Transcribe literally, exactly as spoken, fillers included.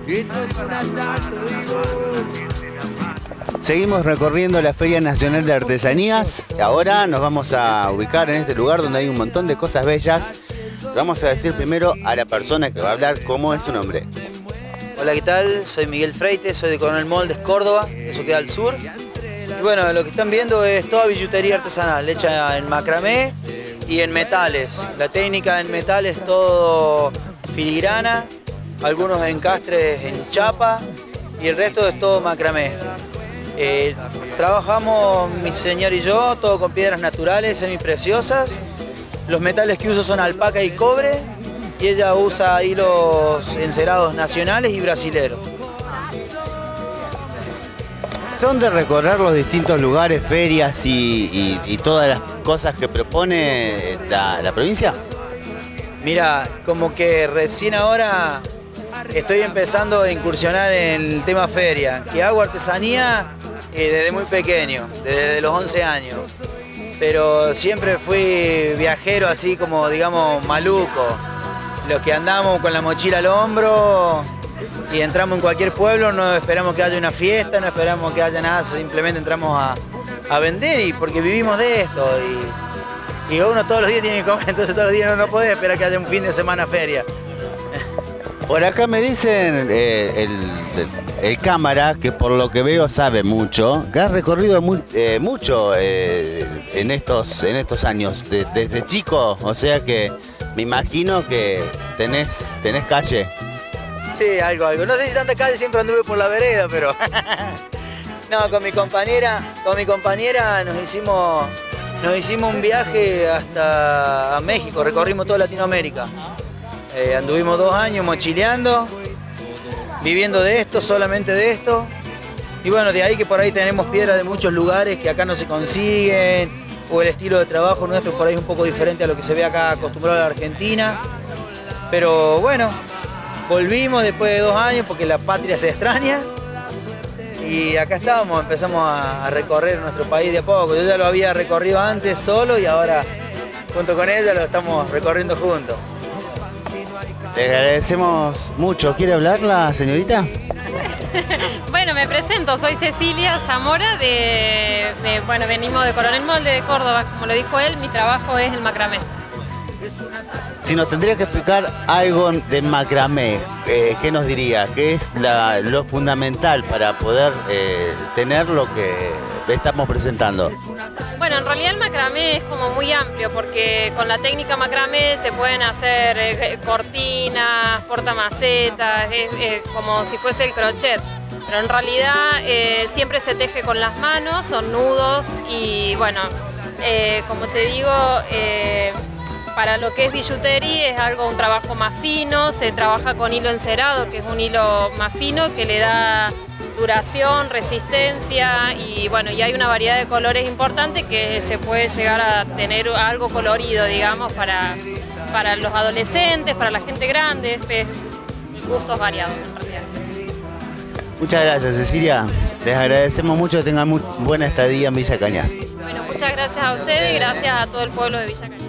Esto es un asalto, digo. Seguimos recorriendo la Feria Nacional de Artesanías. Ahora nos vamos a ubicar en este lugar donde hay un montón de cosas bellas. Vamos a decir primero a la persona que va a hablar cómo es su nombre. Hola, ¿qué tal? Soy Miguel Freite, soy de Coronel Moldes, Córdoba, eso queda al sur. Y bueno, lo que están viendo es toda billutería artesanal, hecha en macramé y en metales. La técnica en metal es todo filigrana, algunos encastres en chapa y el resto es todo macramé. Eh, trabajamos mi señor y yo, todo con piedras naturales, semipreciosas. Los metales que uso son alpaca y cobre y ella usa hilos encerados nacionales y brasileros. ¿Son de recorrer los distintos lugares, ferias y, y, y todas las cosas que propone la, la provincia? Mira, como que recién ahora estoy empezando a incursionar en el tema feria, que hago artesanía eh, desde muy pequeño, desde los once años. Pero siempre fui viajero así como, digamos, maluco. Los que andamos con la mochila al hombro y entramos en cualquier pueblo, no esperamos que haya una fiesta, no esperamos que haya nada, simplemente entramos a, a vender y porque vivimos de esto. Y, y uno todos los días tiene que comer, entonces todos los días no, no puede esperar que haya un fin de semana feria. Por acá me dicen eh, el, el, el cámara, que por lo que veo sabe mucho, que ha recorrido muy, eh, mucho eh, en, estos, en estos años, de, desde chico, o sea que me imagino que tenés, tenés calle. Sí, algo, algo. No sé si tanta calle, siempre anduve por la vereda, pero... No, con mi compañera, con mi compañera nos hicimos, nos hicimos un viaje hasta a México, recorrimos toda Latinoamérica. Eh, anduvimos dos años mochileando, viviendo de esto, solamente de esto. Y bueno, de ahí que por ahí tenemos piedras de muchos lugares que acá no se consiguen, o el estilo de trabajo nuestro por ahí es un poco diferente a lo que se ve acá acostumbrado en la Argentina. Pero bueno, volvimos después de dos años porque la patria se extraña. Y acá estamos, empezamos a, a recorrer nuestro país de a poco. Yo ya lo había recorrido antes solo y ahora junto con ella lo estamos recorriendo juntos. Les agradecemos mucho. ¿Quiere hablar la señorita? Bueno, me presento, soy Cecilia Zamora, de, de, bueno, venimos de Coronel Moldes, de Córdoba, como lo dijo él, mi trabajo es el macramé. Si nos tendría que explicar algo de macramé, eh, ¿qué nos diría? ¿Qué es la, lo fundamental para poder eh, tener lo que estamos presentando? Bueno, en realidad el macramé es como muy amplio porque con la técnica macramé se pueden hacer eh, cortinas, portamacetas, es eh, como si fuese el crochet. Pero en realidad eh, siempre se teje con las manos, son nudos y bueno, eh, como te digo, eh, para lo que es billutería es algo, un trabajo más fino, se trabaja con hilo encerado, que es un hilo más fino que le da duración, resistencia y bueno, y hay una variedad de colores importante que se puede llegar a tener algo colorido, digamos, para, para los adolescentes, para la gente grande, pues, gustos variados en realidad. Muchas gracias, Cecilia. Les agradecemos mucho que tengan muy buena estadía en Villa Cañas. Bueno, muchas gracias a ustedes y gracias a todo el pueblo de Villa Cañas.